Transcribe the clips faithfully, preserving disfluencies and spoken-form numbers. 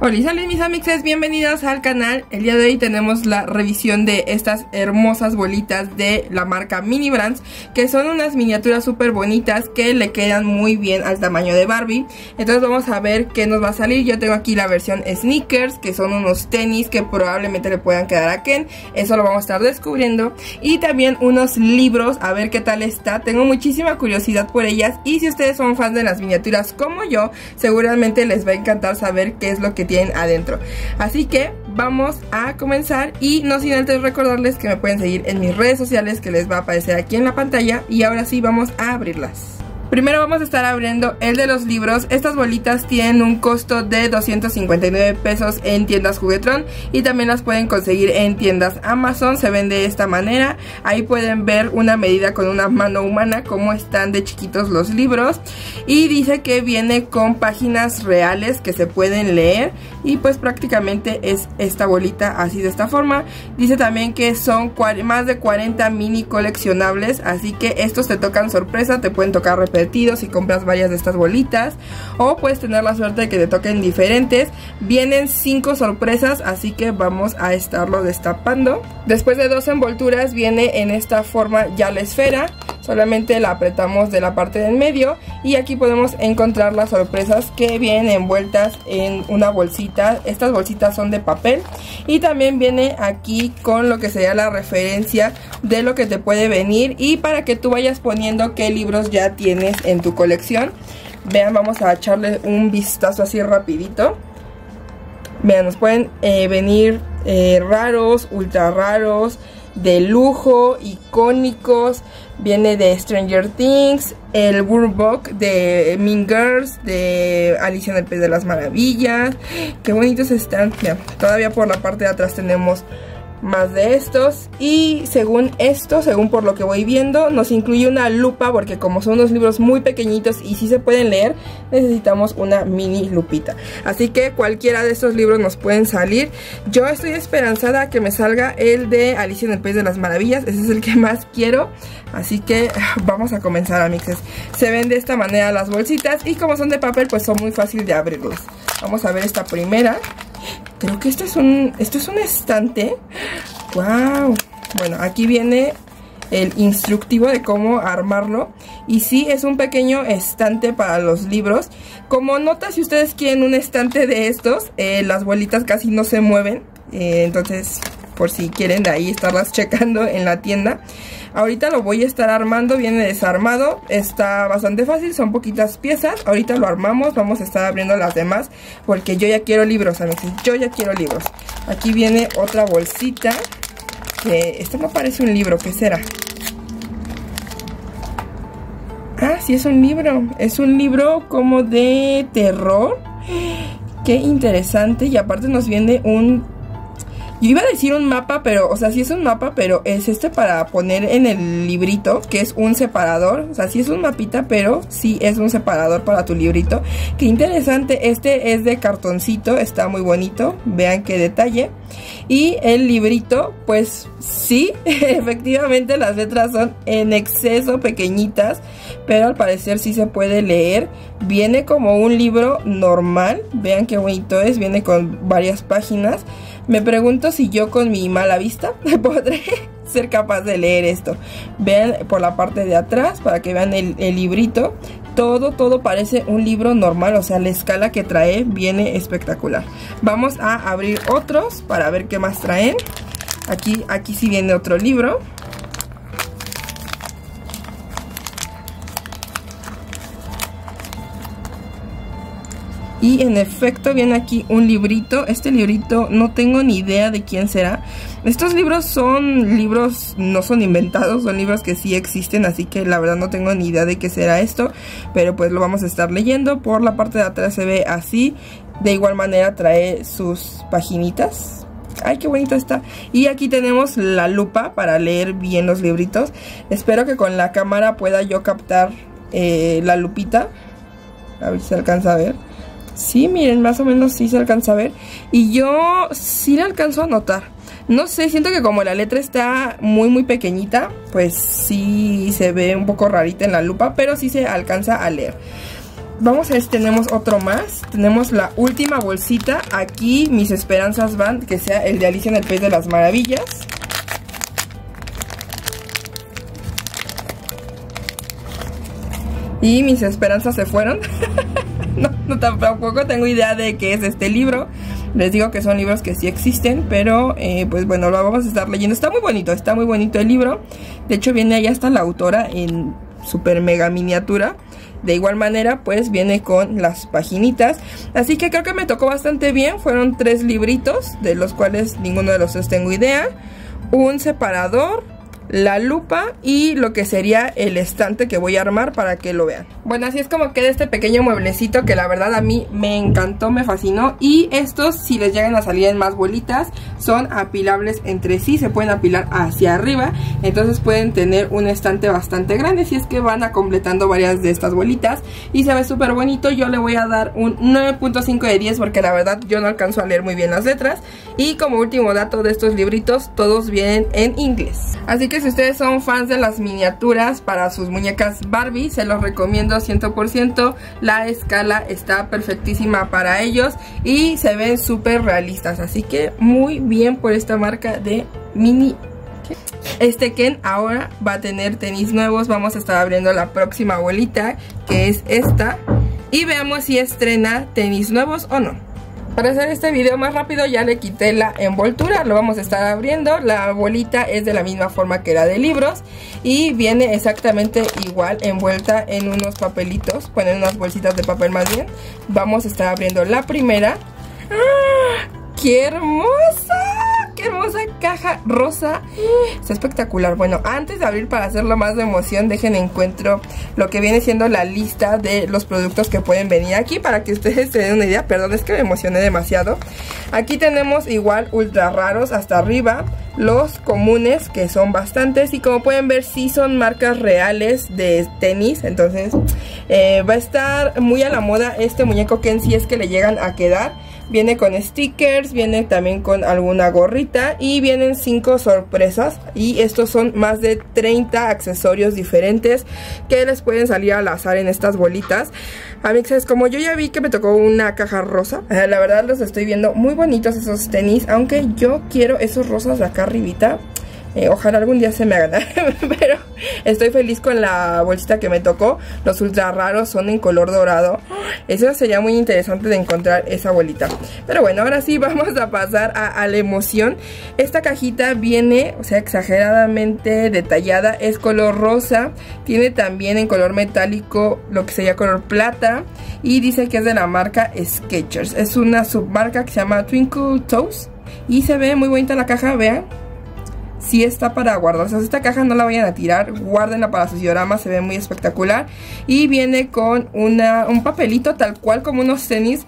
Hola, saludos mis amixes, bienvenidos al canal. El día de hoy tenemos la revisión de estas hermosas bolitas de la marca Mini Brands, que son unas miniaturas súper bonitas que le quedan muy bien al tamaño de Barbie. Entonces vamos a ver qué nos va a salir. Yo tengo aquí la versión sneakers, que son unos tenis que probablemente le puedan quedar a Ken. Eso lo vamos a estar descubriendo. Y también unos libros, a ver qué tal está. Tengo muchísima curiosidad por ellas. Y si ustedes son fans de las miniaturas como yo, seguramente les va a encantar saber qué es lo que tienen adentro. Así que vamos a comenzar, y no sin antes recordarles que me pueden seguir en mis redes sociales, que les va a aparecer aquí en la pantalla. Y ahora sí vamos a abrirlas. Primero vamos a estar abriendo el de los libros. Estas bolitas tienen un costo de doscientos cincuenta y nueve pesos en tiendas Juguetron, y también las pueden conseguir en tiendas Amazon. Se ven de esta manera. Ahí pueden ver una medida con una mano humana cómo están de chiquitos los libros, y dice que viene con páginas reales que se pueden leer, y pues prácticamente es esta bolita así de esta forma. Dice también que son más de cuarenta mini coleccionables, así que estos te tocan sorpresa, te pueden tocar repetidos si compras varias de estas bolitas, o puedes tener la suerte de que te toquen diferentes. Vienen cinco sorpresas, así que vamos a estarlo destapando. Después de dos envolturas viene en esta forma ya la esfera. Solamente la apretamos de la parte del medio, y aquí podemos encontrar las sorpresas que vienen envueltas en una bolsita. Estas bolsitas son de papel, y también viene aquí con lo que sería la referencia de lo que te puede venir, y para que tú vayas poniendo qué libros ya tienes en tu colección. Vean, vamos a echarle un vistazo así rapidito. Vean, nos pueden eh, venir eh, raros, ultra raros, de lujo, icónicos. Viene de Stranger Things, el Workbook de Mean Girls, de Alicia en el País de las Maravillas. Qué bonitos están. Mira, todavía por la parte de atrás tenemos más de estos, y según esto, según por lo que voy viendo, nos incluye una lupa, porque como son unos libros muy pequeñitos y sí se pueden leer, necesitamos una mini lupita. Así que cualquiera de estos libros nos pueden salir. Yo estoy esperanzada a que me salga el de Alicia en el País de las Maravillas. Ese es el que más quiero. Así que vamos a comenzar, amixes. Se ven de esta manera las bolsitas, y como son de papel, pues son muy fáciles de abrirlos. Vamos a ver esta primera. Creo que esto es un, esto es un estante. ¡Wow! Bueno, aquí viene el instructivo de cómo armarlo. Y sí, es un pequeño estante para los libros. Como nota, si ustedes quieren un estante de estos, eh, las bolitas casi no se mueven. Eh, entonces, por si quieren de ahí estarlas checando en la tienda. Ahorita lo voy a estar armando, viene desarmado, está bastante fácil, son poquitas piezas. Ahorita lo armamos, vamos a estar abriendo las demás, porque yo ya quiero libros, amigos, yo ya quiero libros. Aquí viene otra bolsita, que esto no parece un libro, ¿qué será? Ah, sí, es un libro, es un libro como de terror. Qué interesante, y aparte nos viene un... Yo iba a decir un mapa, pero, o sea, sí es un mapa, pero es este para poner en el librito, que es un separador. O sea, sí es un mapita, pero sí es un separador para tu librito. Qué interesante, este es de cartoncito, está muy bonito, vean qué detalle. Y el librito, pues sí, efectivamente las letras son en exceso pequeñitas, pero al parecer sí se puede leer. Viene como un libro normal, vean qué bonito es, viene con varias páginas. Me pregunto si yo con mi mala vista podré ser capaz de leer esto. Vean por la parte de atrás para que vean el, el librito. Todo, todo parece un libro normal, o sea, la escala que trae viene espectacular. Vamos a abrir otros para ver qué más traen. Aquí, aquí sí viene otro libro. Y en efecto viene aquí un librito. Este librito no tengo ni idea de quién será. Estos libros son libros, no son inventados, son libros que sí existen, así que la verdad no tengo ni idea de qué será esto. Pero pues lo vamos a estar leyendo. Por la parte de atrás se ve así. De igual manera trae sus paginitas. Ay, qué bonito está. Y aquí tenemos la lupa para leer bien los libritos. Espero que con la cámara pueda yo captar eh, la lupita. A ver si se alcanza a ver. Sí, miren, más o menos sí se alcanza a ver. Y yo sí la alcanzo a notar. No sé, siento que como la letra está muy muy pequeñita, pues sí se ve un poco rarita en la lupa, pero sí se alcanza a leer. vamos a ver si tenemos otro más. Tenemos la última bolsita. Aquí mis esperanzas van que sea el de Alicia en el País de las Maravillas. Y mis esperanzas se fueron. no, no, tampoco tengo idea de qué es este libro. Les digo que son libros que sí existen, pero eh, pues bueno, lo vamos a estar leyendo. Está muy bonito, está muy bonito el libro. De hecho viene ahí hasta la autora en super mega miniatura. De igual manera pues viene con las paginitas. Así que creo que me tocó bastante bien. Fueron tres libritos, de los cuales ninguno de los tres tengo idea. Un separador, la lupa y lo que sería el estante que voy a armar para que lo vean. Bueno, así es como queda este pequeño mueblecito que la verdad a mí me encantó, me fascinó. Y estos, si les llegan a salir en más bolitas, son apilables entre sí, se pueden apilar hacia arriba. Entonces pueden tener un estante bastante grande si es que van a completando varias de estas bolitas. Y se ve súper bonito. Yo le voy a dar un nueve punto cinco de diez porque la verdad yo no alcanzo a leer muy bien las letras. Y como último dato de estos libritos, todos vienen en inglés. Así que si ustedes son fans de las miniaturas para sus muñecas Barbie, se los recomiendo cien por ciento. La escala está perfectísima para ellos y se ven súper realistas. Así que muy bien por esta marca de mini. Este Ken ahora va a tener tenis nuevos. Vamos a estar abriendo la próxima bolita, que es esta, y veamos si estrena tenis nuevos o no. Para hacer este video más rápido ya le quité la envoltura, lo vamos a estar abriendo. La bolita es de la misma forma que la de libros y viene exactamente igual envuelta en unos papelitos, bueno, en unas bolsitas de papel más bien. Vamos a estar abriendo la primera. ¡Ah! ¡Qué hermosa! ¡Qué hermosa caja rosa! Está espectacular. Bueno, antes de abrir, para hacerlo más de emoción, dejen encuentro lo que viene siendo la lista de los productos que pueden venir aquí para que ustedes se den una idea. Perdón, es que me emocioné demasiado. Aquí tenemos igual ultra raros hasta arriba, los comunes, que son bastantes, y como pueden ver sí son marcas reales de tenis. Entonces eh, va a estar muy a la moda este muñeco Ken si es que le llegan a quedar. Viene con stickers, viene también con alguna gorrita y vienen cinco sorpresas. Y estos son más de treinta accesorios diferentes que les pueden salir al azar en estas bolitas. Amixes, como yo ya vi que me tocó una caja rosa, la verdad los estoy viendo muy bonitos esos tenis. Aunque yo quiero esos rosas de acá arribita. Eh, ojalá algún día se me hagan, pero estoy feliz con la bolsita que me tocó. Los ultra raros son en color dorado. Eso sería muy interesante de encontrar esa bolita. Pero bueno, ahora sí vamos a pasar a, a la emoción. Esta cajita viene, o sea, exageradamente detallada. Es color rosa. Tiene también en color metálico lo que sería color plata. Y dice que es de la marca Skechers. Es una submarca que se llama Twinkle Toes. Y se ve muy bonita la caja, vean. Sí está para guardar, o sea, esta caja no la vayan a tirar, guárdenla para sus dioramas, se ve muy espectacular. Y viene con una, un papelito tal cual como unos tenis.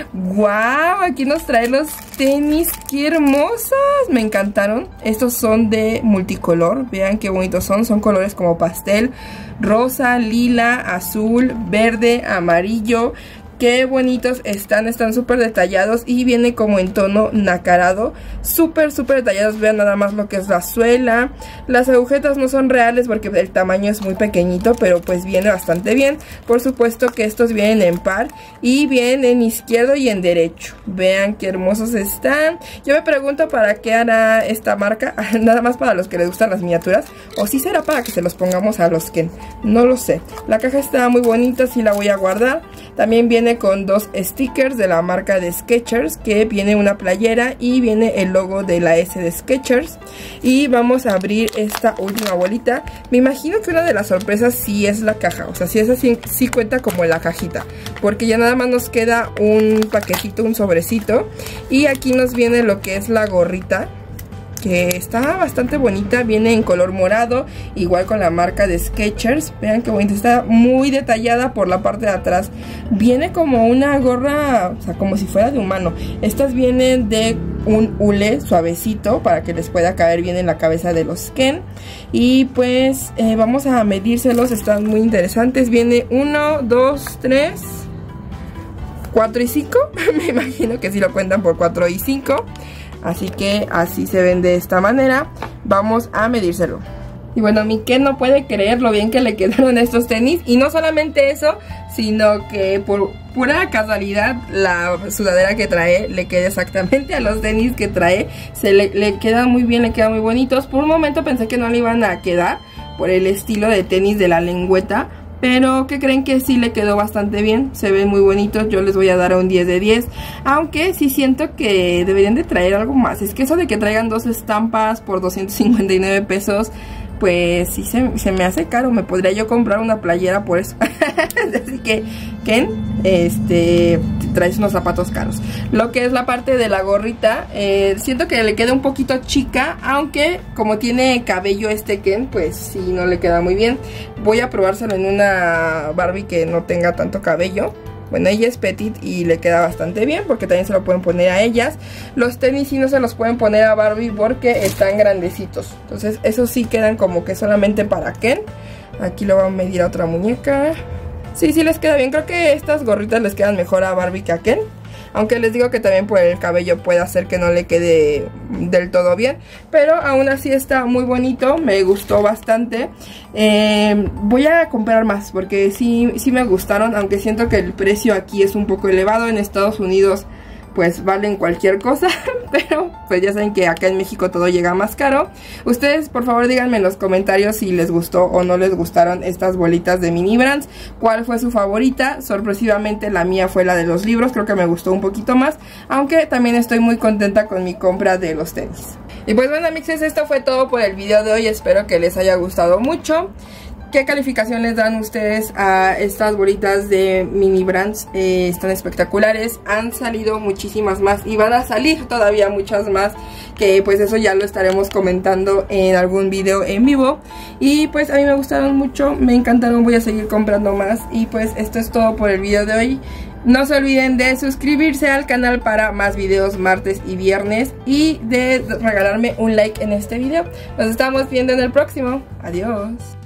¡Wow! Aquí nos trae los tenis, ¡qué hermosas! Me encantaron. Estos son de multicolor, vean qué bonitos son, son colores como pastel, rosa, lila, azul, verde, amarillo. Qué bonitos están, están súper detallados y viene como en tono nacarado. Súper, súper detallados, vean nada más lo que es la suela. Las agujetas no son reales porque el tamaño es muy pequeñito, pero pues viene bastante bien. Por supuesto que estos vienen en par y vienen en izquierdo y en derecho. Vean qué hermosos están. Yo me pregunto para qué hará esta marca, nada más para los que les gustan las miniaturas. O si será para que se los pongamos a los Ken, no lo sé. La caja está muy bonita, sí la voy a guardar. También viene con dos stickers de la marca de Skechers, que viene una playera y viene el logo de la S de Skechers. Y vamos a abrir esta última bolita. Me imagino que una de las sorpresas sí es la caja, o sea, si es así, sí cuenta como la cajita, porque ya nada más nos queda un paquetito, un sobrecito. Y aquí nos viene lo que es la gorrita, que está bastante bonita, viene en color morado, igual con la marca de Skechers. Vean qué bonita, está muy detallada por la parte de atrás. Viene como una gorra, o sea, como si fuera de humano. Estas vienen de un hule suavecito para que les pueda caer bien en la cabeza de los Ken. Y pues eh, vamos a medírselos, están muy interesantes. Viene uno, dos, tres, cuatro y cinco. Me imagino que sí lo cuentan por cuatro y cinco. Así que así se ven de esta manera. Vamos a medírselo. Y bueno, mi Ken no puede creer lo bien que le quedaron estos tenis. Y no solamente eso, sino que por pura casualidad la sudadera que trae le queda exactamente a los tenis que trae. Se le, le quedan muy bien, le quedan muy bonitos. Por un momento pensé que no le iban a quedar por el estilo de tenis de la lengüeta, pero que creen que sí le quedó bastante bien, se ven muy bonitos. Yo les voy a dar un diez de diez, aunque sí siento que deberían de traer algo más. Es que eso de que traigan dos estampas por doscientos cincuenta y nueve pesos, pues sí se, se me hace caro. Me podría yo comprar una playera por eso. Así que, Ken, este, traes unos zapatos caros. Lo que es la parte de la gorrita, eh, siento que le queda un poquito chica, aunque como tiene cabello este Ken, pues sí, no le queda muy bien. Voy a probárselo en una Barbie que no tenga tanto cabello. Bueno, ella es petit y le queda bastante bien, porque también se lo pueden poner a ellas. Los tenis sí no se los pueden poner a Barbie porque están grandecitos. Entonces esos sí quedan como que solamente para Ken. Aquí lo vamos a medir a otra muñeca. Sí, sí les queda bien. Creo que estas gorritas les quedan mejor a Barbie que a Ken. Aunque les digo que también por el cabello puede hacer que no le quede del todo bien. Pero aún así está muy bonito, me gustó bastante. eh, Voy a comprar más porque sí, sí me gustaron. Aunque siento que el precio aquí es un poco elevado. En Estados Unidos pues valen cualquier cosa, pero pues ya saben que acá en México todo llega más caro. Ustedes por favor díganme en los comentarios si les gustó o no les gustaron estas bolitas de Mini Brands. ¿Cuál fue su favorita? Sorpresivamente la mía fue la de los libros, creo que me gustó un poquito más, aunque también estoy muy contenta con mi compra de los tenis. Y pues bueno, mixes, esto fue todo por el video de hoy, espero que les haya gustado mucho. ¿Qué calificación les dan ustedes a estas bolitas de Mini Brands? Eh, están espectaculares, han salido muchísimas más y van a salir todavía muchas más, que pues eso ya lo estaremos comentando en algún video en vivo. Y pues a mí me gustaron mucho, me encantaron, voy a seguir comprando más. Y pues esto es todo por el video de hoy. No se olviden de suscribirse al canal para más videos martes y viernes y de regalarme un like en este video. Nos estamos viendo en el próximo. Adiós.